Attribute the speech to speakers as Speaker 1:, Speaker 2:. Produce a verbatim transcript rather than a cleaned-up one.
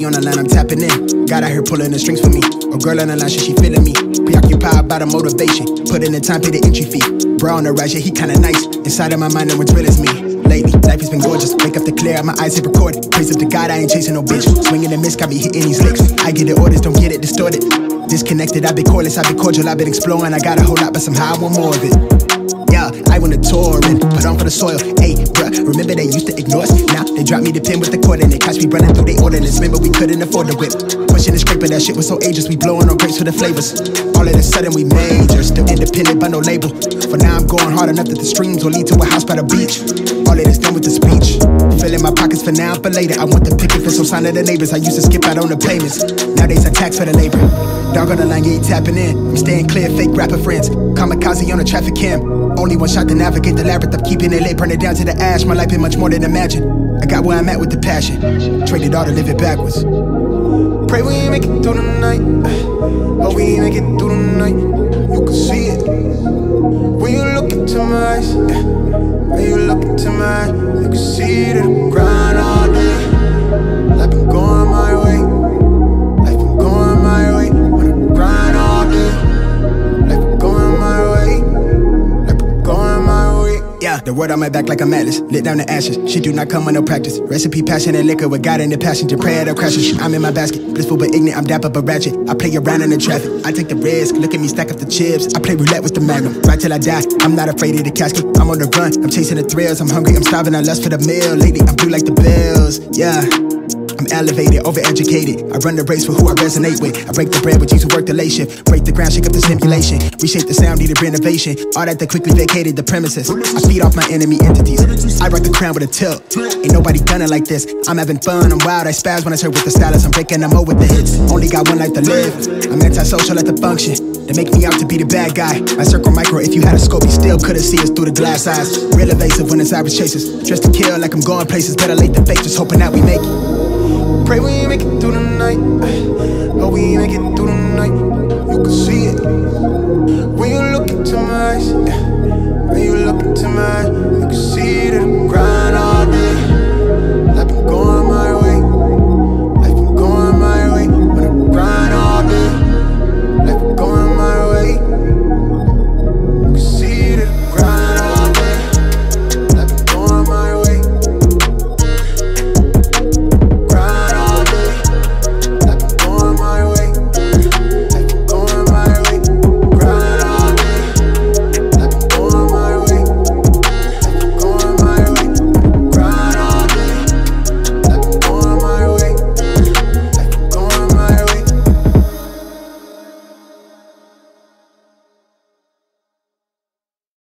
Speaker 1: Kamikaze on the line, I'm tapping in. God out here pulling the strings for me. A girl on the line, she feeling me. Preoccupied by the motivation. Put in the time, pay the entry fee. Bro on the rise, yeah, he kinda nice. Inside of my mind, no one's real as me. Lately, life has been gorgeous. Wake up to clear, my eyes hit record. Praise up to God, I ain't chasing no bitch. Swinging the miss, got me hitting these licks. I get the orders, don't get it distorted. Disconnected, I've been cordless, I've been cordial, I've been exploring. I got a whole lot, but somehow I want more of it. Yeah, I went to tour and put on for the soil. Hey, bruh, remember they used to ignore us? Now they dropped me the pin with the cord and they catch me running through they ordinance. Remember we couldn't afford the whip. Pushing the scraper, that shit was so ageless. We blowing on grapes for the flavors. All of a sudden we major, still independent but no label. For now I'm going hard enough that the streams will lead to a house by the beach. All of this done with the speech. Filling my pockets for now, for later. I want the picket for some sign of the neighbors. I used to skip out on the payments. Nowadays I tax for the labor. Dog on the line, yeah, tapping in. I'm staying clear, fake rapper friends. Kamikaze on the traffic cam. Only one shot to navigate the labyrinth. I'm keeping it lit, burn it down to the ash. My life been much more than imagine. I got where I'm at with the passion. Traded all to live it backwards. Pray we make it through the night. Oh, we make it through the night. You can see it when you look into my eyes. When you look into my eyes, you can see it in the grind all day. Life been going my way. Life been going my way. When I grind all day. Life been going my way. Life been going my way. Yeah, the word on my back like a atlas. Lit down the ashes. Shit do not come with no practice. Recipe, passion, and liquor with God in the passenger. Pray at a crashes. I'm in my basket. Blissful but ignorant. I'm dapper but ratchet. I play around in the traffic. I take the risk. Look at me stack up the chips. I play roulette with the magnum. Right till I die. I'm not afraid of the casket. I'm on the run. I'm chasing the thrills. I'm hungry. I'm starving. I lust for the meal. Lately, I'm blue like the bills. Yeah. I'm elevated, overeducated. I run the race for who I resonate with. I break the bread with these who work the late shift. Break the ground, shake up the simulation. Reshape the sound, needed renovation. All that that quickly vacated the premises. I feed off my enemy entities. I rock the crown with a tilt. Ain't nobody done it like this. I'm having fun, I'm wild, I spaz when I serve with the stylist. I'm breaking them over with the hits. Only got one life to live. I'm antisocial at the function. They make me out to be the bad guy. My circle micro, if you had a scope, you still couldn't see us through the glass eyes. Real evasive when it's Irish chasers. Dressed to kill like I'm going places. Better late than fake, just hoping that we make it. Pray we make it through the night. Oh, we make it through the night. You can see it when you look into my eyes. When you look into my eyes, you can see it.